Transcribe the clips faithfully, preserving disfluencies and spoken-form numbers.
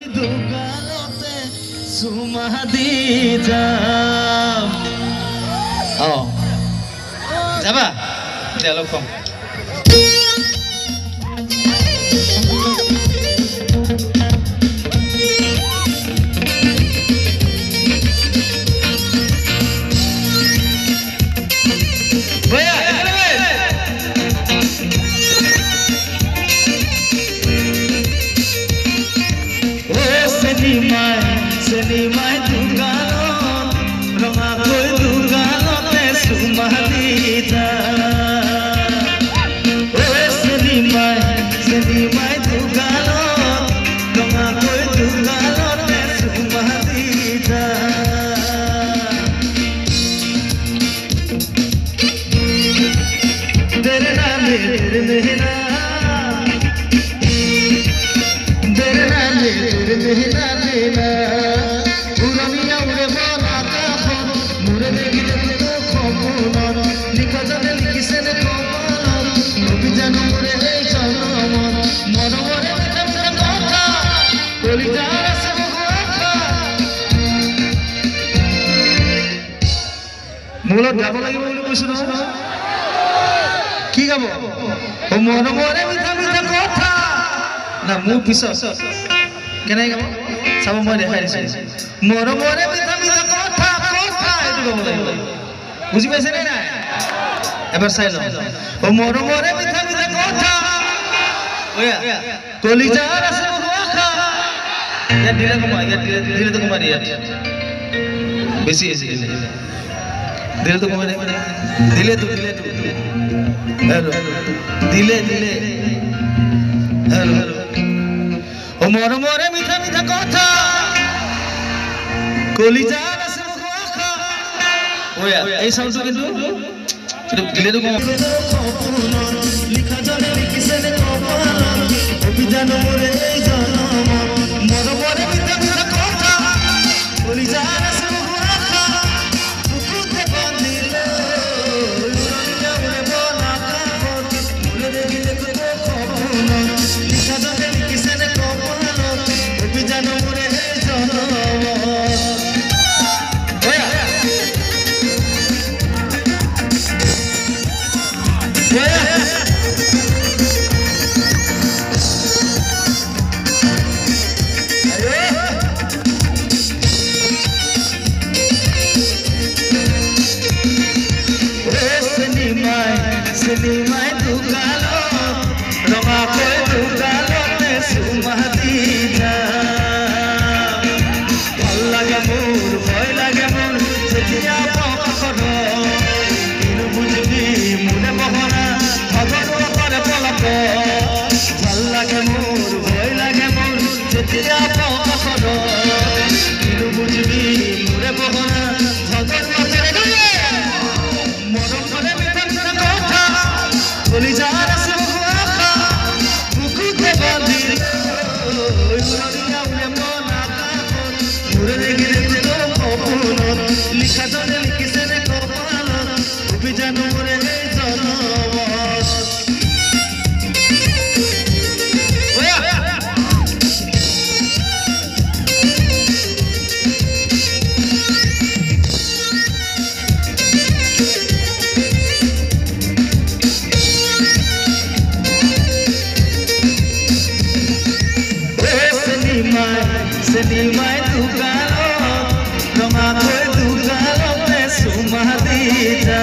দোকানতে চুমা দি যাম। অ যাবা অলপ কম Senimai dugano, roma koi dugano te sumadita. Oh senimai, senimai dugano, roma koi dugano te sumadita. Tere na tere mehna, tere na tere mehna mehna. মূলত গাব লাগিব বুলি কৈছো নহয় কি গাব ও মন মনে মিঠা মিঠা কথা না মোৰ পিছত কেনে গাব চাব মই দেখাই দিছো মন মনে মিঠা মিঠা কথা কথা এটো গাব লাগিব বুজি পাইছে নে নাই এবাৰ চাই লও ও মন মনে মিঠা মিঠা কথা ওয়া কলিজার আছে মুখা ইয়া দিলে কমা ইয়া দিলে দিলে তো কমা ইয়া বেশি বেশি दिले तो कमाने दिले तो दिले तो हेलो दिले दिले हेलो हेलो ओ मोरे मोरे मीठा मीठा कथा কলিজার আছে মুখা ওয়া এই সাউন্ড কিন্তু এটা দিলে তো কম লিখা জানে লিখিছে নে কপাল অভিযান মোরে এই জনম মোরে মোরে মিঠা মিঠা কথা কলিজার আছে Senimai dugalo, roma koi dugalo te sumadita. Bhal lage mor, bhoy lage mor, jetiya pakoro. Inu bujhi mune mohona, bhagoro pare polako. Bhal lage mor, bhoy lage mor, jetiya pakoro. Inu bujhi mune mohona, bhagoro pare polako. Moron pare কলিজার আছে মুখা বুকুতে বাঁধিল উড়িয়া উড়ে মন আকাশ মুরে দেখি দেখি তো কপন লিখা জনে লিখিছে নে কপাল অভিযান মোরে এই জনম Senimai dugalo, roma koi dugalo te sumadita.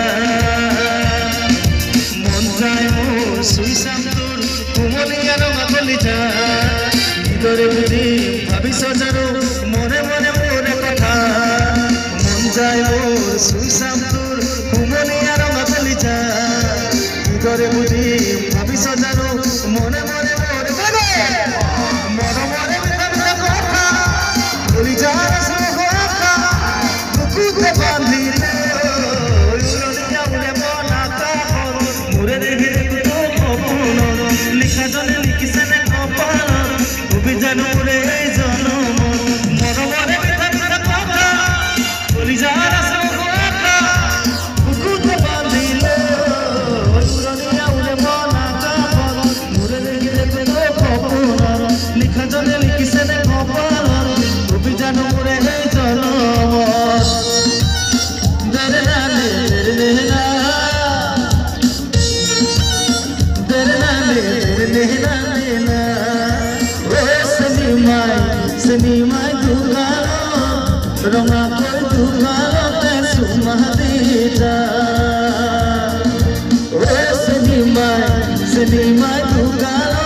Mon jay mor suisam tor kumoliya roma kolija. Bidore budi bhabiso jaro mone mone more kotha. Mon jay mor suisam tor kumoliya roma kolija. Bidore budi bhabiso jaro mone mone more kotha. Mone mone কলিজার আছে মুখা বুকুতে বাঁধিলে উড়িয়া উড়ে মন আকাশ মুরে দেখি দেখি তো কপন লিখা জনে লিখিছে নে কপাল অভিযান মোরে এই জনম মনে মনে মিঠা মিঠা কথা কলিজার আছে মুখা বুকুতে বাঁধিলে উড়িয়া উড়ে মন আকাশ চিনেমাই দোকানত ৰঙাকৈ দোকানতে চুমা দি যা চিনেমাই চিনেমাই দোকানত